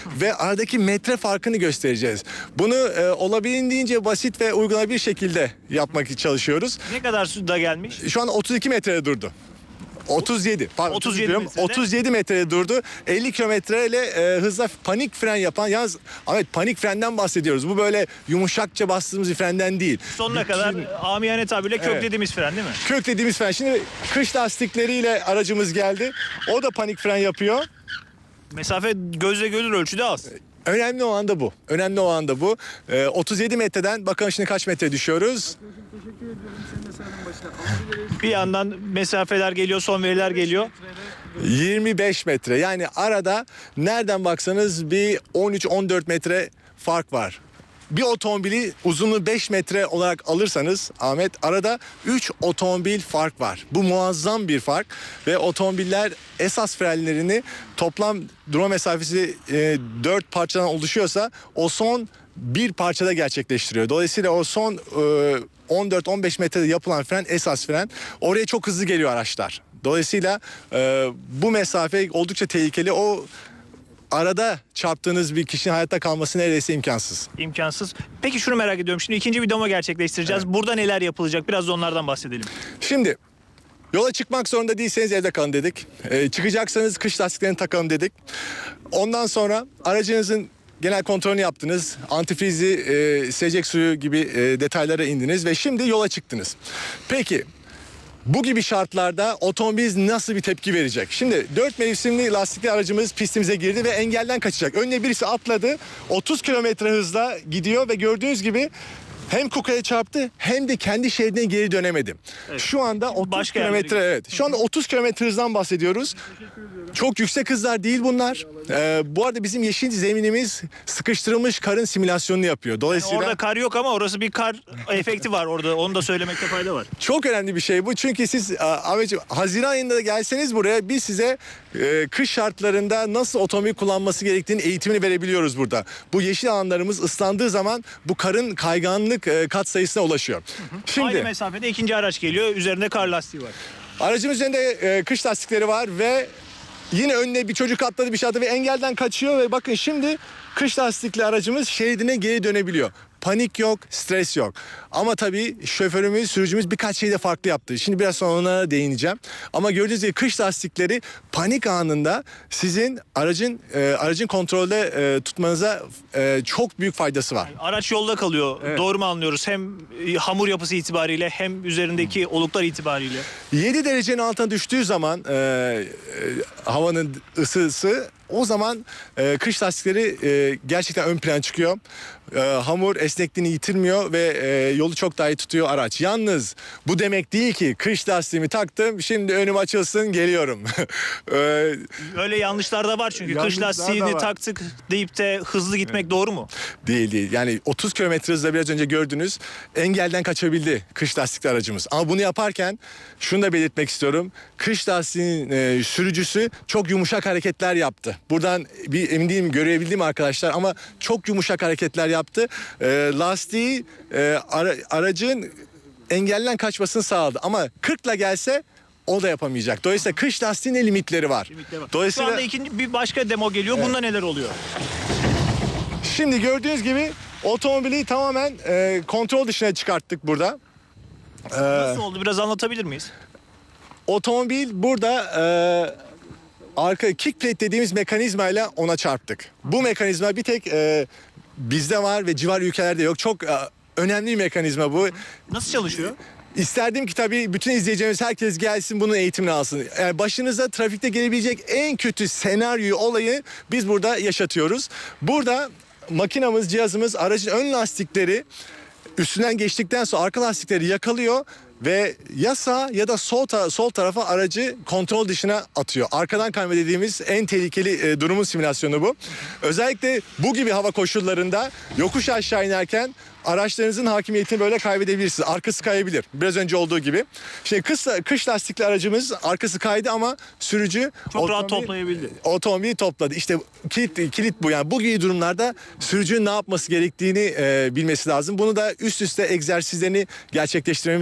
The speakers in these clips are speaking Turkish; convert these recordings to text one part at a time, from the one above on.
ve aradaki metre farkını göstereceğiz. Bunu olabildiğince basit ve uygulanabilir şekilde yapmak çalışıyoruz. Ne kadar suda gelmiş? Şu an 32 metrede durdu. 37. Pardon, 37 diyorum. metrede. 37 metrede durdu. 50 kilometreyle hızla panik fren yapan, yalnız Ahmet, panik frenden bahsediyoruz. Bu böyle yumuşakça bastığımız bir frenden değil. Sonuna kadar amiyane tabirle köklediğimiz fren değil mi? Köklediğimiz fren. Şimdi kış lastikleriyle aracımız geldi. O da panik fren yapıyor. Mesafe gözle görülür ölçüde az. Önemli olan da bu. Önemli olan da bu. 37 metreden bakalım şimdi kaç metre düşüyoruz. Teşekkür ediyorum. Senin mesajın başına. Bir yandan mesafeler geliyor, son veriler geliyor. 25 metre. Yani arada nereden baksanız bir 13-14 metre fark var. Bir otomobili uzunluğu 5 metre olarak alırsanız Ahmet, arada 3 otomobil fark var. Bu muazzam bir fark ve otomobiller esas frenlerini, toplam durma mesafesi 4 parçadan oluşuyorsa o son bir parçada gerçekleştiriyor. Dolayısıyla o son 14-15 metrede yapılan fren esas fren. Oraya çok hızlı geliyor araçlar. Dolayısıyla bu mesafe oldukça tehlikeli. O arada çarptığınız bir kişinin hayatta kalması neredeyse imkansız. İmkansız. Peki şunu merak ediyorum. Şimdi ikinci videomu gerçekleştireceğiz. Evet. Burada neler yapılacak? Biraz da onlardan bahsedelim. Şimdi yola çıkmak zorunda değilseniz evde kalın dedik. Çıkacaksanız kış lastiklerini takalım dedik. Ondan sonra aracınızın genel kontrolünü yaptınız. Antifrizi, silecek suyu gibi detaylara indiniz ve şimdi yola çıktınız. Peki bu gibi şartlarda otomobil nasıl bir tepki verecek? Şimdi 4 mevsimli lastikli aracımız pistimize girdi ve engelden kaçacak. Önüne birisi atladı. 30 kilometre hızla gidiyor ve gördüğünüz gibi hem Kuka'ya çarptı hem de kendi şeridine geri dönemedi. Evet. Şu anda 30 Başka kilometre, yerlere evet. Şu anda 30 kilometre hızdan bahsediyoruz. Çok yüksek hızlar değil bunlar. Bu arada bizim yeşil zeminimiz sıkıştırılmış karın simülasyonunu yapıyor. Dolayısıyla Orada kar yok ama orası bir kar efekti var orada. Onu da söylemekte fayda var. çok önemli bir şey bu. Çünkü siz Ahmetciğim, Haziran ayında da gelseniz buraya, biz size kış şartlarında nasıl otomobil kullanması gerektiğini eğitimini verebiliyoruz burada. Bu yeşil alanlarımız ıslandığı zaman bu karın kayganlık kat sayısına ulaşıyor. Aynı Şimdi mesafede ikinci araç geliyor. Üzerinde kar lastiği var. aracımız üzerinde kış lastikleri var ve yine önüne bir çocuk atladı, bir şey atladı ve engelden kaçıyor ve bakın şimdi kış lastikli aracımız şeridine geri dönebiliyor. Panik yok, stres yok. Ama tabii şoförümüz, sürücümüz birkaç şeyi de farklı yaptı. Şimdi biraz sonra ona değineceğim. Ama gördüğünüz gibi kış lastikleri panik anında sizin aracın kontrolde tutmanıza çok büyük faydası var. Araç yolda kalıyor. Evet. Doğru mu anlıyoruz? Hem hamur yapısı itibariyle hem üzerindeki oluklar itibariyle. 7 derecenin altına düştüğü zaman havanın ısısı, o zaman kış lastikleri gerçekten ön plana çıkıyor. Hamur esnekliğini yitirmiyor ve yolu çok daha iyi tutuyor araç. Yalnız bu demek değil ki kış lastiğimi taktım, şimdi önüm açılsın geliyorum. Öyle yanlışlar da var çünkü. Kış Yanlışlar da lastiğini var. taktık deyip de hızlı gitmek doğru mu? Değil. Yani 30 kilometre hızla biraz önce gördünüz, engelden kaçabildi kış lastikli aracımız. Ama bunu yaparken şunu da belirtmek istiyorum. Kış lastiğinin sürücüsü çok yumuşak hareketler yaptı. Buradan emin değilim görebildiğim arkadaşlar ama çok yumuşak hareketler yaptı. Lastiği aracın engelden kaçmasını sağladı. Ama 40'la gelse o da yapamayacak. Dolayısıyla kış lastiğinin limitleri var. Şu Dolayısıyla anda bir başka demo geliyor. Bunda neler oluyor? şimdi gördüğünüz gibi otomobili tamamen kontrol dışına çıkarttık burada. Nasıl oldu? Biraz anlatabilir miyiz? Otomobil burada arka kickplate dediğimiz mekanizmayla ona çarptık. Bu mekanizma bir tek bizde var ve civar ülkelerde yok. Çok önemli bir mekanizma bu. Nasıl çalışıyor? İsterdim ki tabii bütün izleyicilerimiz, herkes gelsin bunun eğitimini alsın. Yani başınıza trafikte gelebilecek en kötü senaryoyu, olayı biz burada yaşatıyoruz. Burada makinamız, cihazımız aracın ön lastikleri üstünden geçtikten sonra arka lastikleri yakalıyor ve ya sağ ya da sol tarafa aracı kontrol dışına atıyor. Arkadan kayma dediğimiz en tehlikeli durumun simülasyonu bu. Özellikle bu gibi hava koşullarında yokuş aşağı inerken araçlarınızın hakimiyetini böyle kaybedebilirsiniz. Arkası kayabilir. Biraz önce olduğu gibi. Şimdi kış lastikli aracımız arkası kaydı ama sürücü Çok rahat toplayabildi. Otomobili topladı. İşte kilit bu. Yani bu gibi durumlarda sürücünün ne yapması gerektiğini bilmesi lazım. Bunu da üst üste egzersizlerini gerçekleştirmemiz gerekiyor.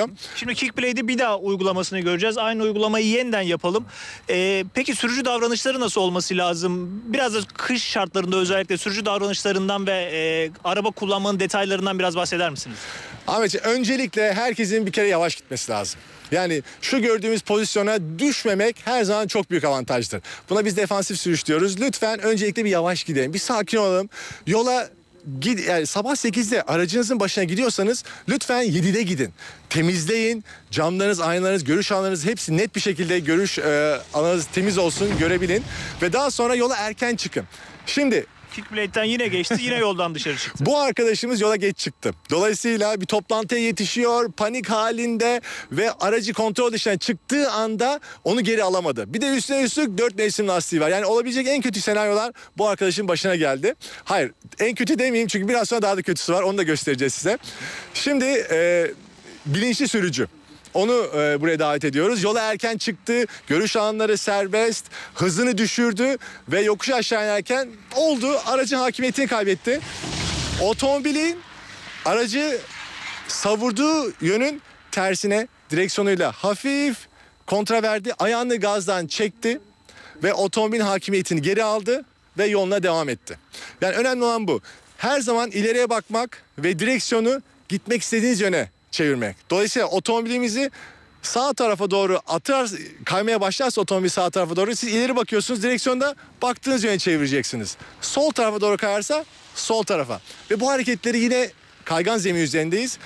gerekiyor. Şimdi Kickblade'i bir daha uygulamasını göreceğiz. Aynı uygulamayı yeniden yapalım. Peki sürücü davranışları nasıl olması lazım? Biraz da kış şartlarında özellikle sürücü davranışlarından ve araba kullanmanın detaylarından biraz bahseder misiniz? Ahmetciğim, öncelikle herkesin bir kere yavaş gitmesi lazım. Yani şu gördüğümüz pozisyona düşmemek her zaman çok büyük avantajdır. Buna biz defansif sürüş diyoruz. Lütfen öncelikle bir yavaş gidelim. Bir sakin olalım. Yola yani sabah 8'de aracınızın başına gidiyorsanız lütfen 7'de gidin. Temizleyin. Camlarınız, aynalarınız, görüş alanlarınız hepsi net bir şekilde görüş alanınız temiz olsun, görebilin. Ve daha sonra yola erken çıkın. Şimdi Kickblade'den yine geçti, yine yoldan dışarı çıktı. bu arkadaşımız yola geç çıktı. Dolayısıyla bir toplantıya yetişiyor, panik halinde ve aracı kontrol dışına çıktığı anda onu geri alamadı. Bir de üstüne üstlük 4 mevsim lastiği var. Yani olabilecek en kötü senaryolar bu arkadaşın başına geldi. Hayır, en kötü demeyeyim çünkü biraz sonra daha da kötüsü var. Onu da göstereceğiz size. Şimdi bilinçli sürücü. Onu buraya davet ediyoruz. Yola erken çıktı, görüş alanları serbest, hızını düşürdü ve yokuş aşağı inerken oldu. Aracın hakimiyetini kaybetti. Otomobilin aracı savurduğu yönün tersine direksiyonuyla hafif kontra verdi. Ayağını gazdan çekti ve otomobilin hakimiyetini geri aldı ve yoluna devam etti. Yani önemli olan bu. Her zaman ileriye bakmak ve direksiyonu gitmek istediğiniz yöne çevirmek. Dolayısıyla otomobilimizi sağ tarafa doğru kaymaya başlarsa otomobil sağ tarafa doğru siz ileri bakıyorsunuz, direksiyonda baktığınız yöne çevireceksiniz. Sol tarafa doğru kayarsa sol tarafa. Ve bu hareketleri yine kaygan zemin üzerindeyiz.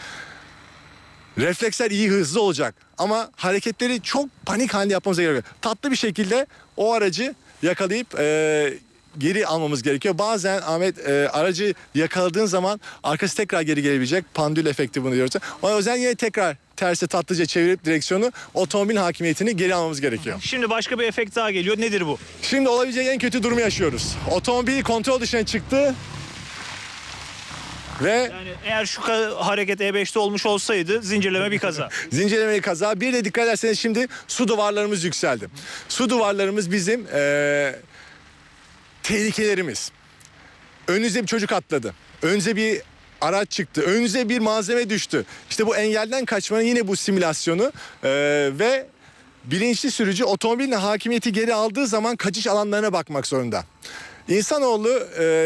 Refleksler iyi, hızlı olacak ama hareketleri çok panik halinde yapmamız gerekiyor. Tatlı bir şekilde o aracı yakalayıp geri almamız gerekiyor. Bazen Ahmet aracı yakaladığın zaman arkası tekrar geri gelebilecek. Pandül efekti bunu diyoruz. O yüzden yine tekrar terse tatlıca çevirip direksiyonu otomobil hakimiyetini geri almamız gerekiyor. Şimdi başka bir efekt daha geliyor. Nedir bu? Şimdi olabilecek en kötü durumu yaşıyoruz. Otomobil kontrol dışına çıktı ve Yani eğer şu hareket E5'te olmuş olsaydı zincirleme bir kaza. zincirlemeli kaza. Bir de dikkat ederseniz şimdi su duvarlarımız yükseldi. Su duvarlarımız bizim tehlikelerimiz. Önünüze bir çocuk atladı. Önünüze bir araç çıktı. Önünüze bir malzeme düştü. İşte bu engelden kaçmanın yine bu simülasyonu ve bilinçli sürücü otomobilin hakimiyeti geri aldığı zaman kaçış alanlarına bakmak zorunda. İnsanoğlu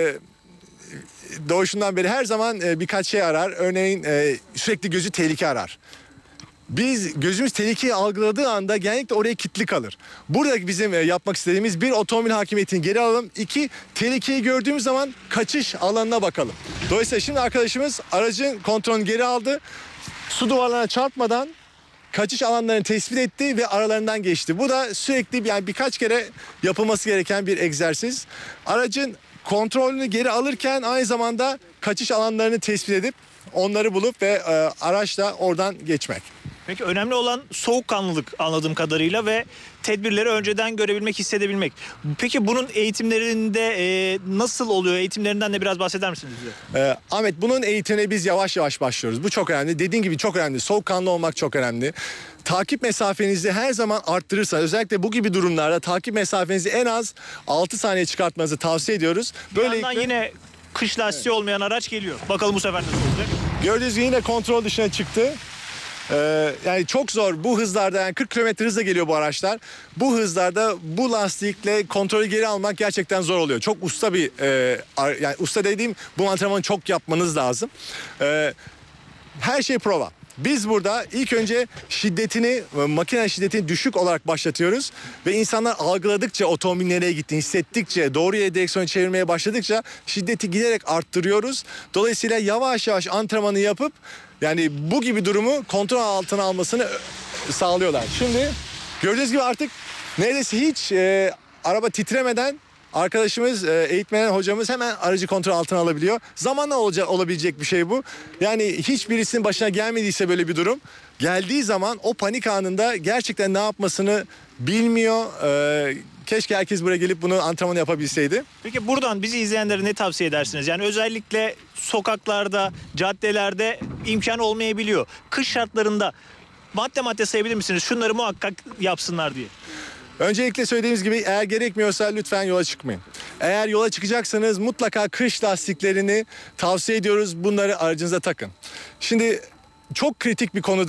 doğuşundan beri her zaman birkaç şey arar. Örneğin sürekli gözü tehlike arar. Biz gözümüz tehlikeyi algıladığı anda genellikle oraya kilitli kalır. Burada bizim yapmak istediğimiz bir, otomobil hakimiyetini geri alalım. İki, tehlikeyi gördüğümüz zaman kaçış alanına bakalım. Dolayısıyla şimdi arkadaşımız aracın kontrolünü geri aldı. Su duvarlarına çarpmadan kaçış alanlarını tespit etti ve aralarından geçti. Bu da sürekli yani birkaç kere yapılması gereken bir egzersiz. Aracın kontrolünü geri alırken aynı zamanda kaçış alanlarını tespit edip onları bulup ve araçla oradan geçmek. Peki önemli olan soğukkanlılık anladığım kadarıyla ve tedbirleri önceden görebilmek, hissedebilmek. Peki bunun eğitimlerinde nasıl oluyor? Eğitimlerinden de biraz bahseder misiniz bize? Ahmet, bunun eğitimine biz yavaş yavaş başlıyoruz. Bu çok önemli. Dediğin gibi çok önemli. Soğukkanlı olmak çok önemli. Takip mesafenizi her zaman arttırırsanız, özellikle bu gibi durumlarda takip mesafenizi en az 6 saniye çıkartmanızı tavsiye ediyoruz. Böylelikle yine kış lastiği olmayan araç geliyor. Bakalım bu sefer nasıl olacak? Gördüğünüz gibi yine kontrol dışına çıktı. Yani çok zor bu hızlarda, yani 40 km hızla geliyor bu araçlar. Bu hızlarda bu lastikle kontrolü geri almak gerçekten zor oluyor. Çok usta bir yani usta dediğim, bu antrenmanı çok yapmanız lazım. Her şey prova. Biz burada ilk önce makine şiddetini düşük olarak başlatıyoruz ve insanlar algıladıkça, otomobil nereye gittiğini hissettikçe, doğru yere direksiyonu çevirmeye başladıkça şiddeti giderek arttırıyoruz. Dolayısıyla yavaş yavaş antrenmanı yapıp yani bu gibi durumu kontrol altına almasını sağlıyorlar. Şimdi gördüğünüz gibi artık neredeyse hiç araba titremeden arkadaşımız, eğitmen hocamız hemen aracı kontrol altına alabiliyor. Zamanla olabilecek bir şey bu. Yani hiçbirisinin başına gelmediyse böyle bir durum, geldiği zaman o panik anında gerçekten ne yapmasını bilmiyor. Keşke herkes buraya gelip bunu antrenmanı yapabilseydi. Peki buradan bizi izleyenlere ne tavsiye edersiniz? Yani özellikle sokaklarda, caddelerde imkan olmayabiliyor. Kış şartlarında madde sayabilir misiniz? Şunları muhakkak yapsınlar diye. Öncelikle söylediğimiz gibi eğer gerekmiyorsa lütfen yola çıkmayın. Eğer yola çıkacaksanız mutlaka kış lastiklerini tavsiye ediyoruz. Bunları aracınıza takın. Şimdi çok kritik bir konu daha.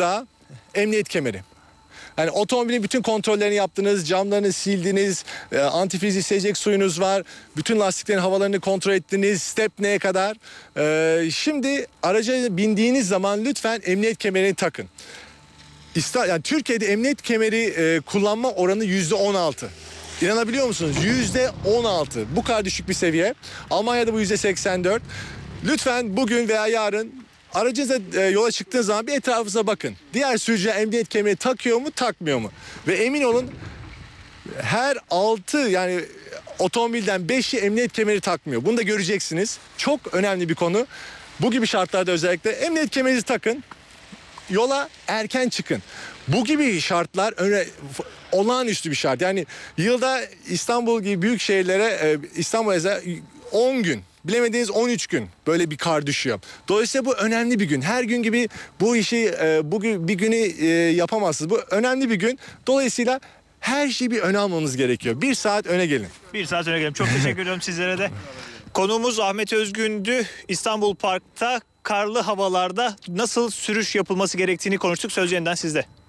emniyet kemeri. Yani otomobilin bütün kontrollerini yaptınız, camlarını sildiniz, antifrizi silecek suyunuz var, bütün lastiklerin havalarını kontrol ettiniz, stepneye kadar. Şimdi araca bindiğiniz zaman lütfen emniyet kemerini takın. Yani Türkiye'de emniyet kemeri kullanma oranı %16. İnanabiliyor musunuz? %16. Bu kadar düşük bir seviye. Almanya'da bu %84. Lütfen bugün veya yarın aracınıza yola çıktığınız zaman bir etrafınıza bakın. Diğer sürücüler emniyet kemeri takıyor mu, takmıyor mu? Ve emin olun her 6 yani otomobilden 5'i emniyet kemeri takmıyor. Bunu da göreceksiniz. Çok önemli bir konu. Bu gibi şartlarda özellikle emniyet kemerinizi takın. Yola erken çıkın. Bu gibi şartlar olağanüstü bir şart. Yani yılda İstanbul gibi büyük şehirlere İstanbul'a 10 gün, bilemediğiniz 13 gün böyle bir kar düşüyor. Dolayısıyla bu önemli bir gün. Her gün gibi bu işi bugün bir günü yapamazsınız. Bu önemli bir gün. Dolayısıyla her şeyi bir öne almamız gerekiyor. 1 saat öne gelin. 1 saat öne gelelim. Çok teşekkür ediyorum sizlere de. Konuğumuz Ahmet Özgün'dü. İstanbul Park'ta karlı havalarda nasıl sürüş yapılması gerektiğini konuştuk. Söz yeniden sizde.